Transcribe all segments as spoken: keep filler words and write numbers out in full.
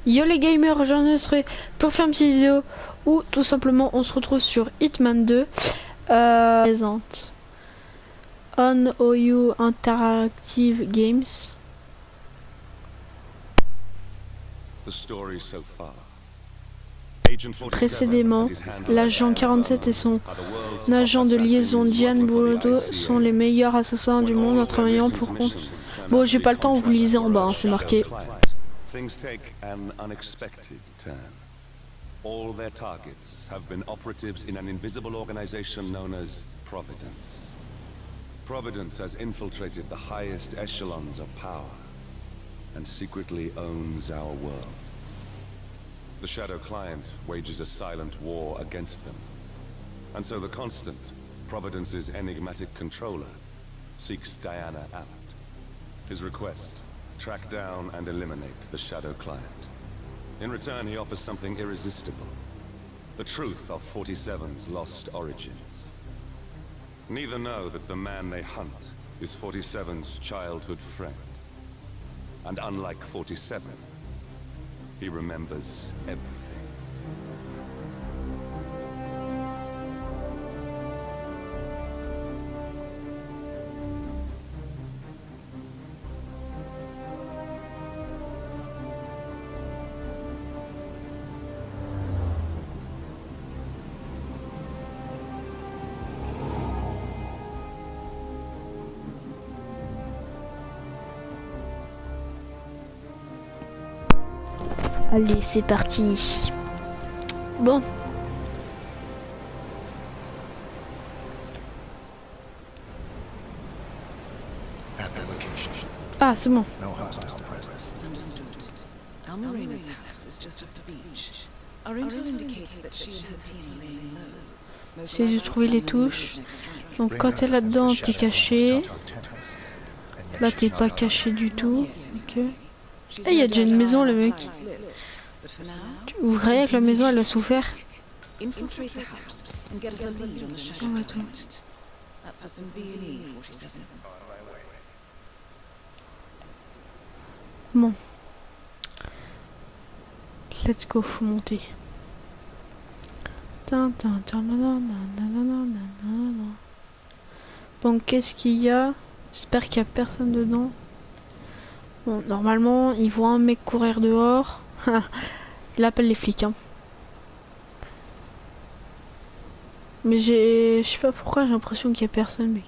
Yo les gamers, j'en serai pour faire une petite vidéo où tout simplement on se retrouve sur Hitman deux. Euh, présente On O U Interactive Games. Précédemment, l'agent quarante-sept et son agent de liaison Gian Bolodo sont les meilleurs assassins du monde en travaillant pour compte. Bon, j'ai pas le temps, vous lisez en bas, hein, c'est marqué. Things take an unexpected turn. All their targets have been operatives in an invisible organization known as Providence. Providence has infiltrated the highest echelons of power and secretly owns our world. The Shadow Client wages a silent war against them. And so the Constant, Providence's enigmatic controller, seeks Diana out. His request: track down and eliminate the Shadow Client. In return, he offers something irresistible: the truth of forty-seven's lost origins. Neither know that the man they hunt is forty-seven's childhood friend. And unlike forty-seven, he remembers everything. Allez, c'est parti. Bon. Ah, c'est bon. J'essaie de trouver les touches. Donc quand t'es là-dedans, t'es caché. Là, t'es pas caché du tout. Ok. Eh, il y a déjà une maison, le mec. Vous croyez que la maison, elle a souffert? Oh, attends. Bon. Let's go, faut monter. Bon, qu'est-ce qu'il y a? J'espère qu'il y a personne dedans. Bon, normalement, il voit un mec courir dehors. Il appelle les flics, hein. Mais j'ai... Je sais pas pourquoi, j'ai l'impression qu'il y a personne, mec.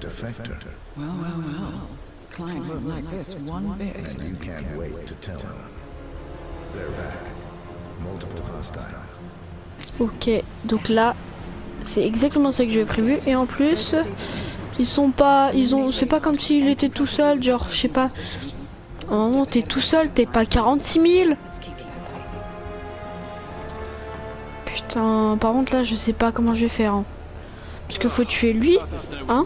defector. Well, well, well. Client won't like this one bit. And you can't wait to tell him. They're back. Multiple hostiles. Ok, donc là, c'est exactement ça que j'avais prévu. Et en plus, ils sont pas, ils ont, c'est pas comme s'il était tout seul. Genre, je sais pas. À un moment, t'es tout seul, t'es pas quarante-six mille. Putain, par contre là, je sais pas comment je vais faire. Hein. Parce qu'il faut tuer lui, hein.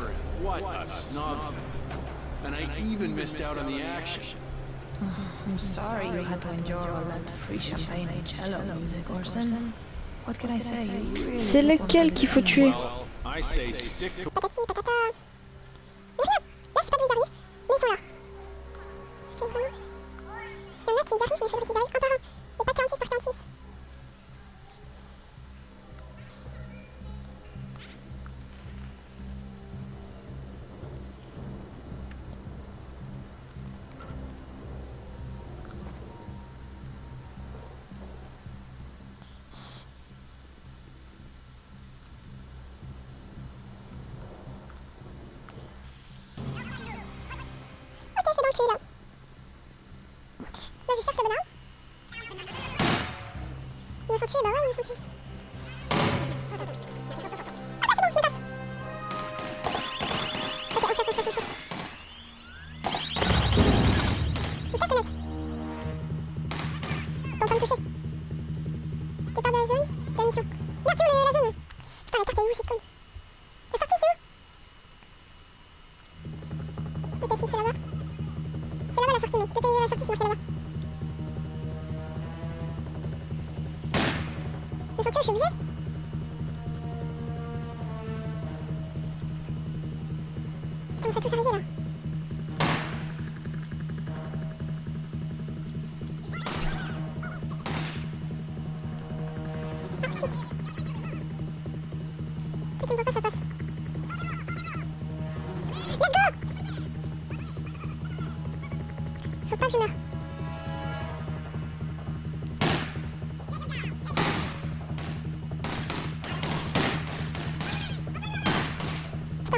I'm sorry you had to endure all that free champagne and cello music, Orson. What can I say? Really c'est lequel qu'il faut tuer? Patati patata. Mais regarde, là je sais pas d'où ils arrivent, mais ils sont là. Est-ce que vraiment... Si on a qu'ils arrivent, mais il faudrait qu'ils arrivent un par un. Et pas quarante-six par quarante-six. Ok, je vais dans le cul là. Là je cherche le bonhomme. Ils nous sont tués, bah ouais ils nous sont tués. Ah bah c'est bon, je me casse. Ok, on se casse, on se casse, on se casse. On se casse les mecs. Pour pas me toucher. Départ de la zone, de la mission. Merde, c'est où la zone? Putain la carte est où cette conne? La sortie c'est où? Ok, si c'est là-bas. C'est là-bas la sortie, mec. Localiser la sortie, c'est marqué là-bas. Ils sont tués, je suis obligée. Ils commencent à tous arriver là. Ah shit. Toi qui me vois pas, ça passe. Let's go! Faut pas que je meure. Putain.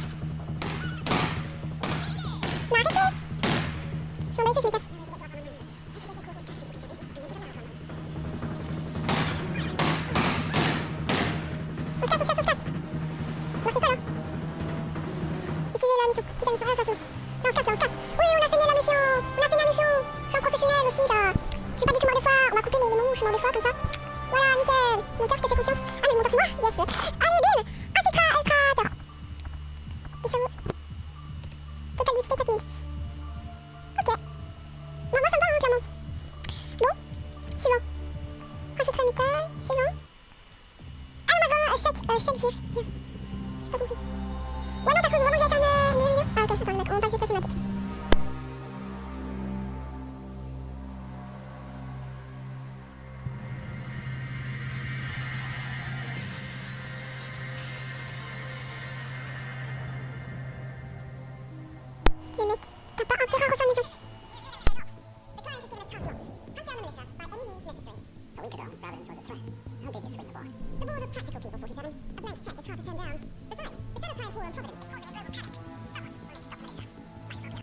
Mais arrêtez! Je m'en bats les couilles, je me casse. On se casse, on se casse, on se casse. C'est marqué quoi là? Utilisez la mission. Quitte la mission. Ah, personne. Là on se casse, là on se casse. Oui, on a fini la mission. On a fini la mission. Je suis un professionnel aussi là. Je suis pas du tout mort de foi. On va couper les, les moments où je suis mort de foi comme ça. Voilà, nickel. Monteur, je te fais confiance. Ah, mais le monteur c'est moi? Yes. Allez, bim. Infiltra, infiltrateur. Le cerveau. Total d'X P quatre mille. Ok. Non, moi ça me va, hein, clairement. Bon. Suivant. Infiltra métal. Suivant. Ah non, moi je veux un chèque. Euh, chèque vire. Vire. J'ai pas compris. Ouais, non, t'as cru vraiment que j'allais faire une deuxième vidéo? Ah, ok, attends, mec, on passe juste la cinématique. Les mecs, t'as pas intérêt à refaire maison. A week ago, Providence was a threat. How did you swing the board? The board of practical people, forty-seven. A blank check is hard to turn down. Besides, the shadow times war in Providence is causing a global panic. Someone will need to stop the militia. Where's Scorpio?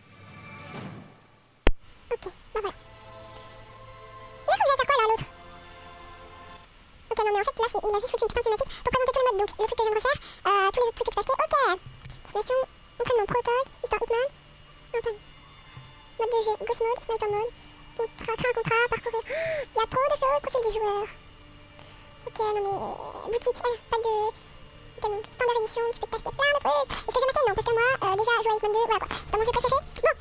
Ok, bah voilà. Et faut que j'aille faire quoi là, l'autre? Ok, non mais en fait là, il a juste foutu une putain de cinématique pour présenter tout le mode. Donc, le truc que je viens de refaire, euh, tous les autres trucs que tu peux acheter. Ok. Destination, entraînement protog, histoire Hitman. Non, pas. Mode de jeu, Ghost Mode, Sniper Mode. Contrat, créer un contrat, parcourir. Il y a trop de choses, profil du joueur. Ok, non mais. Euh, boutique, voilà, pas de. Ok, donc, standard édition, tu peux t'acheter plein de trucs. Est-ce que je vais m'acheter? Non, parce que moi, euh, déjà, jouer à Hitman deux, voilà quoi. C'est pas mon jeu préféré. Bon,